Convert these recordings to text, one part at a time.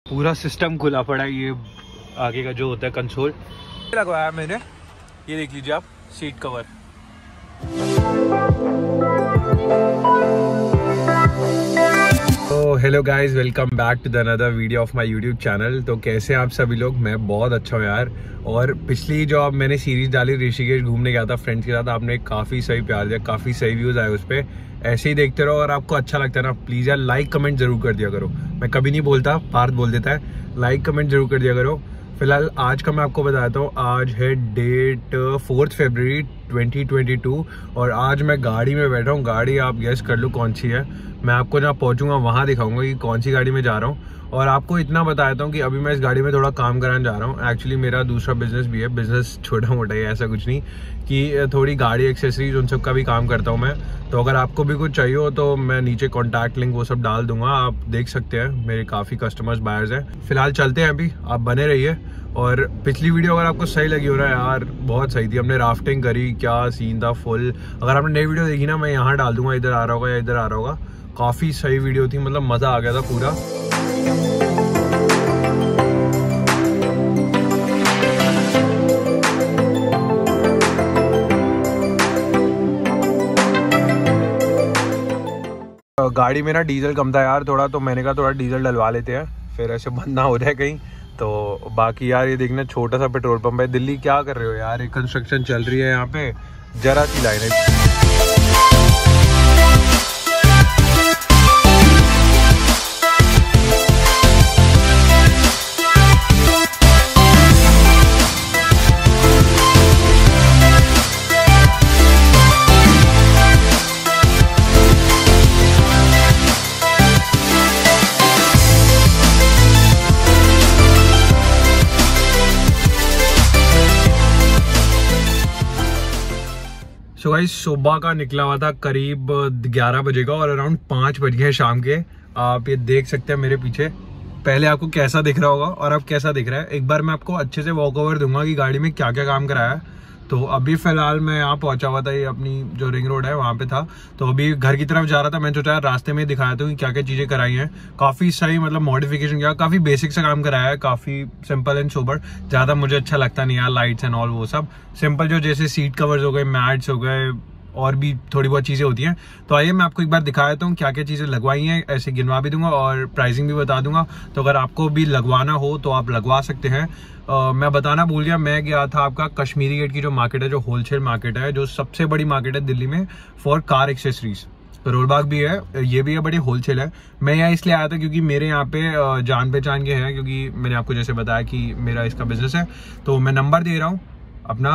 पूरा सिस्टम खुला पड़ा है। ये आगे का जो होता है कंसोल लगवाया मैंने, ये देख लीजिए आप, सीट कवर। तो hello guys, welcome back to the another video of my YouTube channel. तो कैसे आप सभी लोग? मैं बहुत अच्छा हूँ यार। और पिछली जो अब मैंने सीरीज डाली ऋषिकेश घूमने गया था फ्रेंड्स के साथ, आपने काफ़ी सही प्यार दिया, काफ़ी सही व्यूज़ आए उस पर। ऐसे ही देखते रहो और आपको अच्छा लगता है ना, प्लीज़ यार लाइक कमेंट जरूर कर दिया करो। मैं कभी नहीं बोलता, पार्थ बोल देता है, लाइक कमेंट जरूर कर दिया करो। फिलहाल आज का मैं आपको बताता हूँ, आज है डेट 4 फरवरी 2022 और आज मैं गाड़ी में बैठा हूँ। गाड़ी आप गेस कर लो कौन सी है। मैं आपको जहाँ पहुँचूंगा वहाँ दिखाऊंगा कि कौन सी गाड़ी में जा रहा हूँ। और आपको इतना बता देता हूँ कि अभी मैं इस गाड़ी में थोड़ा काम कराने जा रहा हूँ। एक्चुअली मेरा दूसरा बिजनेस भी है, बिजनेस छोटा मोटा ही है, ऐसा कुछ नहीं, कि थोड़ी गाड़ी एक्सेसरीज उन सब का भी काम करता हूँ मैं। तो अगर आपको भी कुछ चाहिए हो तो मैं नीचे कॉन्टैक्ट लिंक वो सब डाल दूंगा, आप देख सकते हैं। मेरे काफ़ी कस्टमर्स बायर्स हैं। फिलहाल चलते हैं, अभी आप बने रहिए। और पिछली वीडियो अगर आपको सही लगी हो ना यार, बहुत सही थी, हमने राफ्टिंग करी, क्या सीन था फुल। अगर आपने नई वीडियो देखी ना, मैं यहाँ डाल दूंगा, इधर आ रहा होगा या इधर आ रहा होगा। काफ़ी सही वीडियो थी, मतलब मज़ा आ गया था पूरा। गाड़ी में ना डीजल कम था यार थोड़ा, तो मैंने कहा थोड़ा डीजल डलवा लेते हैं, फिर ऐसे बंद ना हो जाए कहीं। तो बाकी यार ये देखना, छोटा सा पेट्रोल पंप है। दिल्ली क्या कर रहे हो यार, एक कंस्ट्रक्शन चल रही है यहाँ पे, जरा सी लाइन है। सो गाइस, सुबह का निकला हुआ था करीब 11 बजे का और अराउंड 5 बज गए शाम के। आप ये देख सकते हैं मेरे पीछे। पहले आपको कैसा दिख रहा होगा और अब कैसा दिख रहा है, एक बार मैं आपको अच्छे से वॉक ओवर दूंगा कि गाड़ी में क्या क्या काम कराया है। तो अभी फिलहाल मैं यहाँ पहुंचा हुआ था, ये अपनी जो रिंग रोड है वहाँ पे था। तो अभी घर की तरफ जा रहा था, मैंने सोचा रास्ते में दिखाया था कि क्या क्या चीज़ें कराई हैं। काफ़ी सही, मतलब मॉडिफिकेशन किया, काफ़ी बेसिक सा काम कराया है, काफ़ी सिंपल एंड सोबर। ज़्यादा मुझे अच्छा लगता नहीं यार, लाइट्स एंड ऑल वो सब सिंपल, जो जैसे सीट कवर्स हो गए, मैट्स हो गए, और भी थोड़ी बहुत चीज़ें होती हैं। तो आइए मैं आपको एक बार दिखा देता हूँ क्या क्या चीज़ें लगवाई हैं, ऐसे गिनवा भी दूंगा और प्राइसिंग भी बता दूंगा। तो अगर आपको भी लगवाना हो तो आप लगवा सकते हैं। मैं बताना भूल गया, मैं गया था आपका कश्मीरी गेट की जो मार्केट है, जो होलसेल मार्केट है, जो सबसे बड़ी मार्केट है दिल्ली में for car accessories. Karol Bagh भी है, ये भी है, बड़ी होलसेल है। मैं यहाँ इसलिए आया था क्योंकि मेरे यहाँ पे जान पहचान के हैं, क्योंकि मैंने आपको जैसे बताया कि मेरा इसका बिजनेस है। तो मैं नंबर दे रहा हूँ अपना,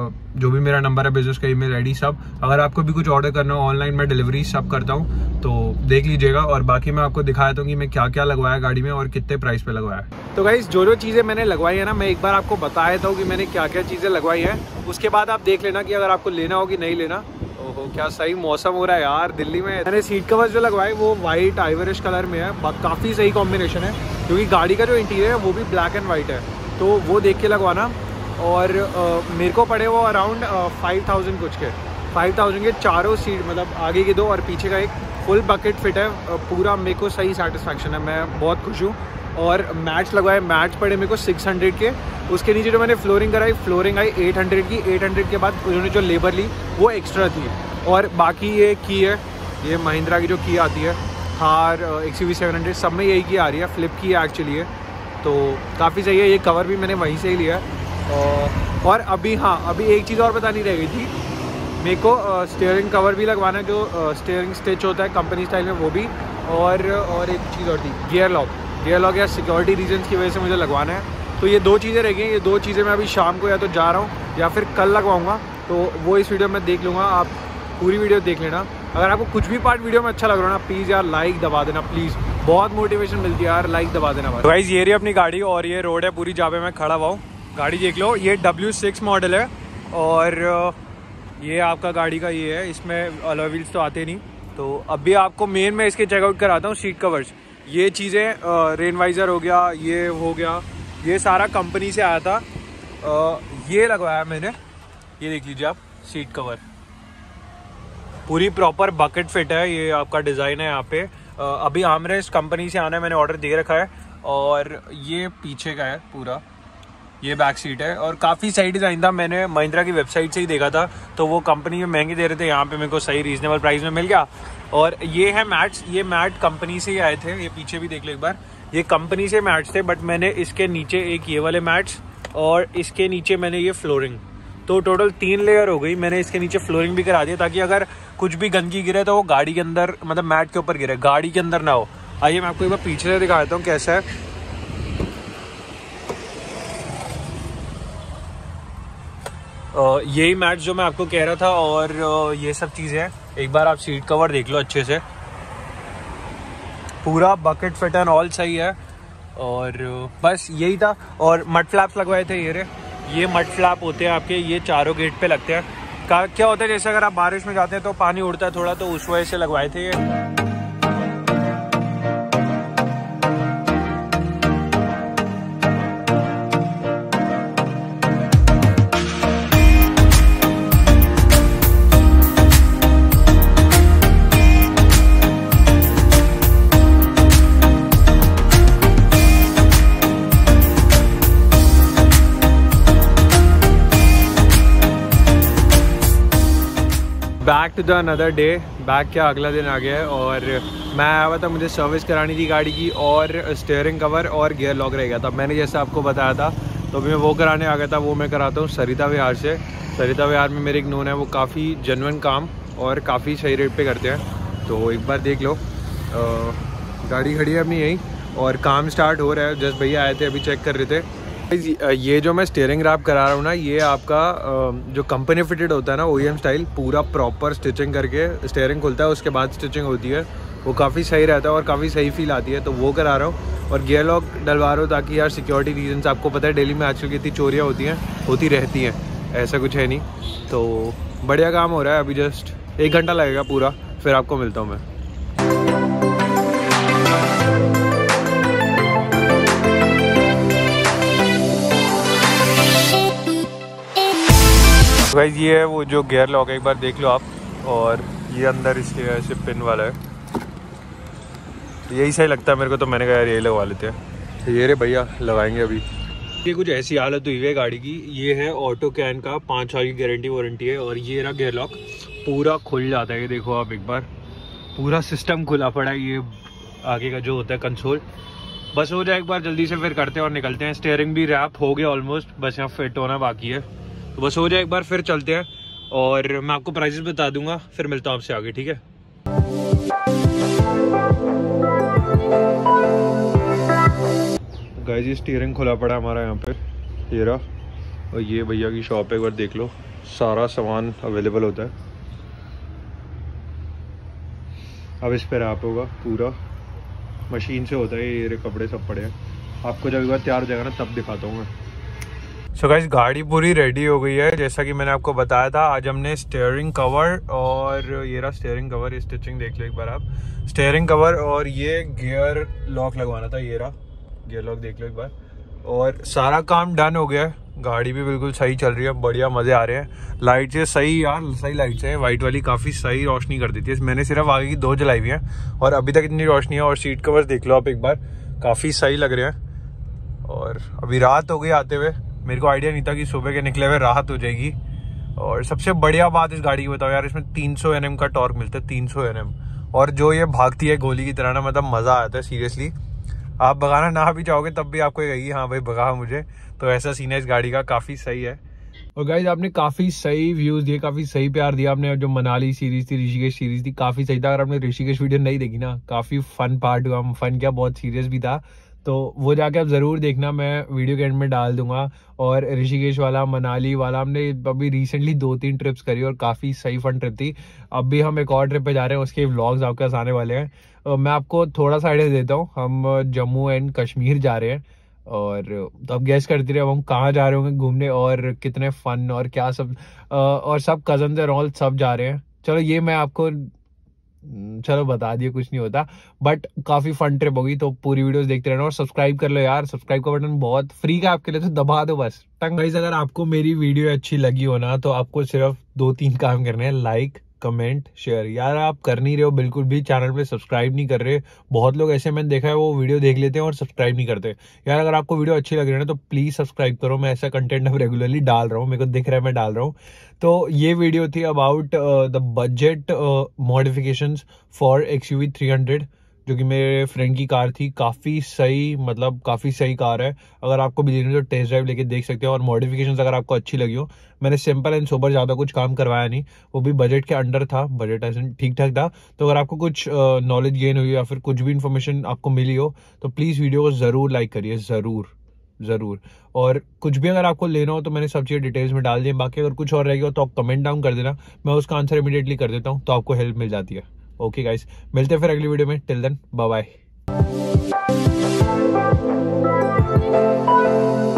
जो भी मेरा नंबर है बिजनेस का, ईमेल आईडी सब। अगर आपको भी कुछ ऑर्डर करना हो ऑनलाइन, मैं डिलीवरी सब करता हूँ, तो देख लीजिएगा। और बाकी मैं आपको दिखाया था कि मैं क्या क्या लगवाया गाड़ी में और कितने प्राइस पे लगवाया। तो गाइस, जो जो चीज़ें मैंने लगवाई है ना, मैं एक बार आपको बता देता हूँ कि मैंने क्या क्या चीज़ें लगवाई हैं। उसके बाद आप देख लेना कि अगर आपको लेना हो कि नहीं लेना। ओहो, क्या सही मौसम हो रहा है यार दिल्ली में। मैंने सीट कवर्स जो लगवाए वो वाइट आइवरिश कलर में है, काफ़ी सही कॉम्बिनेशन है, क्योंकि गाड़ी का जो इंटीरियर है वो भी ब्लैक एंड वाइट है, तो वो देख के लगवाना। और मेरे को पड़े वो अराउंड 5000 कुछ के, 5000 के चारों सीट, मतलब आगे के 2 और पीछे का एक, फुल बकेट फिट है पूरा। मेरे को सही सेटिस्फैक्शन है, मैं बहुत खुश हूँ। और मैट्स लगवाए, मैट्स पड़े मेरे को 600 के। उसके नीचे जो मैंने फ्लोरिंग कराई, फ्लोरिंग आई 800 की। 800 के बाद उन्होंने जो लेबर ली वो एक्स्ट्रा थी। और बाकी ये की है, ये महिंद्रा की जो की आती है, थार XUV 700 सब में यही की आ रही है, फ्लिप की है एक्चुअली है, तो काफ़ी सही है। ये कवर भी मैंने वहीं से ही लिया है। और अभी हाँ, अभी एक चीज़ और बतानी रह गई थी, मेरे को स्टीयरिंग कवर भी लगवाना है, जो स्टीयरिंग स्टिच होता है कंपनी स्टाइल में, वो भी। और एक चीज़ और थी, गियर लॉक या सिक्योरिटी रीजन्स की वजह से मुझे लगवाना है। तो ये 2 चीज़ें रह गई हैं। ये 2 चीज़ें मैं अभी शाम को या तो जा रहा हूँ या फिर कल लगवाऊँगा, तो वो इस वीडियो में देख लूँगा। आप पूरी वीडियो देख लेना। अगर आपको कुछ भी पार्ट वीडियो में अच्छा लग रहा है ना, प्लीज़ यार लाइक दबा देना, प्लीज़, बहुत मोटिवेशन मिलती है यार, लाइक दबा देना। गाइस, ये रही अपनी गाड़ी और ये रोड है पूरी जहाँ पे मैं खड़ा हुआ हूँ। गाड़ी देख लो, ये W6 मॉडल है और ये आपका गाड़ी का ये है, इसमें अलॉय व्हील्स तो आते नहीं। तो अभी आपको मेन मैं इसके चेकआउट कराता हूँ। सीट कवर्स, ये चीज़ें, रेन वाइज़र हो गया, ये हो गया, ये सारा कंपनी से आया था। ये लगवाया मैंने, ये देख लीजिए आप, सीट कवर पूरी प्रॉपर बकेट फिट है। ये आपका डिज़ाइन है यहाँ पे। अभी आर्मरेस्ट कंपनी से आना है, मैंने ऑर्डर दे रखा है। और ये पीछे का है पूरा, ये बैक सीट है और काफ़ी सही डिज़ाइन था। मैंने महिंद्रा की वेबसाइट से ही देखा था, तो वो कंपनी में महंगे दे रहे थे, यहाँ पे मेरे को सही रीजनेबल प्राइस में मिल गया। और ये है मैट्स, ये मैट कंपनी से ही आए थे, ये पीछे भी देख लो एक बार, ये कंपनी से मैट्स थे, बट मैंने इसके नीचे एक ये वाले मैट्स और इसके नीचे मैंने ये फ्लोरिंग, तो टोटल 3 लेयर हो गई। मैंने इसके नीचे फ्लोरिंग भी करा दिया ताकि अगर कुछ भी गंदगी गिरे तो वो गाड़ी के अंदर, मतलब मैट के ऊपर गिरे, गाड़ी के अंदर ना हो। आइए मैं आपको एक बार पीछे से दिखा देता हूँ कैसा है। यही मैट जो मैं आपको कह रहा था, और ये सब चीज़ें हैं। एक बार आप सीट कवर देख लो अच्छे से, पूरा बकेट फिट एंड ऑल सही है। और बस यही था। और मड फ्लैप्स लगवाए थे, ये मड फ्लैप होते हैं आपके, ये चारों गेट पे लगते हैं। क्या होता है, जैसे अगर आप बारिश में जाते हैं तो पानी उड़ता है थोड़ा, तो उस वजह से लगवाए थे ये। Back to the another day, back क्या अगला दिन आ गया है और मैं आया हुआ था, मुझे सर्विस करानी थी गाड़ी की, और स्टीयरिंग कवर और गियर लॉक रह गया था। मैंने जैसे आपको बताया था, तो मैं वो कराने आ गया था। वो मैं कराता हूँ सरिता विहार से। सरिता विहार में मेरे एक नोन है, वो काफ़ी जेन्युइन काम और काफ़ी सही रेट पे करते हैं। तो एक बार देख लो, गाड़ी खड़ी है अपनी यहीं और काम स्टार्ट हो रहा है। जस्ट भैया आए थे, अभी चेक कर रहे थे। ये जो मैं स्टीयरिंग रैप करा रहा हूँ ना, ये आपका जो कंपनी फिटेड होता है ना, OEM स्टाइल, पूरा प्रॉपर स्टिचिंग करके स्टीयरिंग खुलता है, उसके बाद स्टिचिंग होती है। वो काफ़ी सही रहता है और काफ़ी सही फील आती है, तो वो करा रहा हूँ। और गियर लॉक डलवा रहा हूँ ताकि यार सिक्योरिटी रीजन, आपको पता है दिल्ली में आजकल कितनी चोरियाँ होती रहती हैं, ऐसा कुछ है नहीं। तो बढ़िया काम हो रहा है। अभी जस्ट 1 घंटा लगेगा पूरा, फिर आपको मिलता हूँ मैं। गाइस ये है वो जो गियर लॉक है, एक बार देख लो आप। और ये अंदर इसके ऐसे पिन वाला है, यही सही लगता है मेरे को, तो मैंने कहा यार यही लगवा लेते हैं। ये रे भैया लगाएंगे अभी। ये कुछ ऐसी हालत हुई है गाड़ी की। ये है ऑटो कैन का 5 साल की गारंटी वारंटी है। और ये रहा गियर लॉक, पूरा खुल जाता है। ये देखो आप एक बार, पूरा सिस्टम खुला पड़ा है। ये आगे का जो होता है कंसोल, बस हो जाए एक बार जल्दी से, फिर करते हैं और निकलते हैं। स्टीयरिंग भी रैप हो गया ऑलमोस्ट, बस यहाँ फिट होना बाकी है। तो बस हो जाए एक बार, फिर चलते हैं और मैं आपको प्राइसेस बता दूंगा, फिर मिलता हूँ आपसे आगे, ठीक है। गाइस ये स्टीयरिंग खुला पड़ा है हमारा यहाँ पे, ये रहा। और ये भैया की शॉप है, एक बार देख लो, सारा सामान अवेलेबल होता है। अब इस पर रैप होगा, पूरा मशीन से होता है। ये कपड़े सब पड़े हैं, आपको जब एक बार तैयार हो जाएगा ना तब दिखाता हूँ मैं। सो गाइस गाड़ी पूरी रेडी हो गई है, जैसा कि मैंने आपको बताया था। आज हमने स्टीयरिंग कवर, और ये रहा स्टीयरिंग कवर, ये स्टिचिंग देख लो एक बार आप। स्टीयरिंग कवर और ये गियर लॉक लगवाना था, ये रहा गियर लॉक, देख लो एक बार। और सारा काम डन हो गया है, गाड़ी भी बिल्कुल सही चल रही है, बढ़िया मजे आ रहे हैं। लाइट से सही यार, सही लाइट है, वाइट वाली काफ़ी सही रोशनी कर देती है। मैंने सिर्फ आगे की 2 जलाई हुई हैं और अभी तक इतनी रोशनी है। और सीट कवर्स देख लो आप एक बार, काफ़ी सही लग रहे हैं। और अभी रात हो गई आते हुए, मेरे को आइडिया नहीं था कि सुबह के निकले हुए राहत हो जाएगी। और सबसे बढ़िया बात इस गाड़ी की बताओ यार, इसमें 300 Nm का टॉर्क मिलता है, 300 Nm। और जो ये भागती है गोली की तरह ना, मतलब मज़ा आता है सीरियसली। आप भगाना ना भी चाहोगे तब भी आपको कहेगी हाँ भाई भगा मुझे, तो ऐसा सीन है इस गाड़ी का, काफ़ी सही है। और गाइज आपने काफ़ी सही व्यूज़ दिए, काफ़ी सही प्यार दिया आपने। जो मनाली सीरीज़ थी, ऋषिकेश सीरीज़ थी, काफ़ी सही था। अगर आपने ऋषिकेश वीडियो नहीं देखी ना, काफ़ी फन पार्ट हुआ, हम फन किया, बहुत सीरियस भी था, तो वो जाके आप ज़रूर देखना, मैं वीडियो के एंड में डाल दूंगा। और ऋषिकेश वाला, मनाली वाला, हमने अभी रिसेंटली 2-3 ट्रिप्स करी और काफ़ी सही फन ट्रिप थी। अब भी हम एक और ट्रिप पे जा रहे हैं, उसके व्लॉग्स आपके पास आने वाले हैं। मैं आपको थोड़ा सा आइडिया देता हूँ, हम जम्मू एंड कश्मीर जा रहे हैं। और तो अब गैस करते रहे अब हम कहाँ जा रहे होंगे घूमने, और कितने फन और क्या सब, और सब कजन और ऑल सब जा रहे हैं। चलो ये मैं आपको चलो बता दिए, कुछ नहीं होता, बट काफी फन ट्रिप होगी। तो पूरी वीडियोस देखते रहना और सब्सक्राइब कर लो यार, सब्सक्राइब का बटन बहुत फ्री का आपके लिए, तो दबा दो बस। गाइस अगर आपको मेरी वीडियो अच्छी लगी हो ना, तो आपको सिर्फ 2-3 काम करने हैं, लाइक, कमेंट, शेयर। यार आप कर नहीं रहे हो बिल्कुल भी, चैनल पे सब्सक्राइब नहीं कर रहे। बहुत लोग ऐसे मैंने देखा है वो वीडियो देख लेते हैं और सब्सक्राइब नहीं करते। यार अगर आपको वीडियो अच्छी लग रही है ना तो प्लीज सब्सक्राइब करो। मैं ऐसा कंटेंट अब रेगुलरली डाल रहा हूँ, मेरे को दिख रहा है मैं डाल रहा हूँ। तो ये वीडियो थी about the budget modifications for XUV 300, जो कि मेरे फ्रेंड की कार थी। काफ़ी सही, मतलब काफ़ी सही कार है। अगर आपको भी लेनी है तो टेस्ट ड्राइव लेके देख सकते हो। और मॉडिफिकेशंस अगर आपको अच्छी लगी हो, मैंने सिंपल एंड सोबर, ज़्यादा कुछ काम करवाया नहीं, वो भी बजट के अंडर था, बजट ऐसे ठीक ठाक था। तो अगर आपको कुछ नॉलेज गेन हुई या फिर कुछ भी इन्फॉर्मेशन आपको मिली हो तो प्लीज़ वीडियो को ज़रूर लाइक करिए, ज़रूर। और कुछ भी अगर आपको लेना हो तो मैंने सब चीज़ें डिटेल्स में डाल दी। बाकी अगर कुछ और रहेगा तो आप कमेंट डाउन कर देना, मैं उसका आंसर इमीडिएटली कर देता हूँ, तो आपको हेल्प मिल जाती है। ओके गाइस, मिलते हैं फिर अगली वीडियो में। Till then bye bye.